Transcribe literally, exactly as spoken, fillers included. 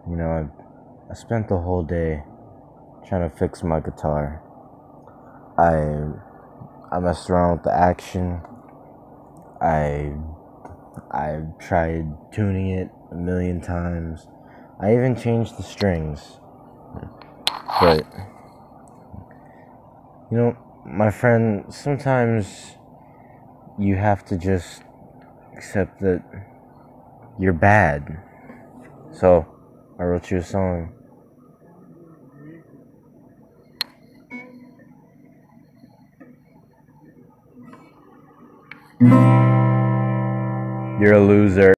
You know, I, I spent the whole day trying to fix my guitar. I I messed around with the action. I I tried tuning it a million times. I even changed the strings. But you know, my friend, sometimes you have to just accept that you're bad. So I wrote you a song. You're a loser.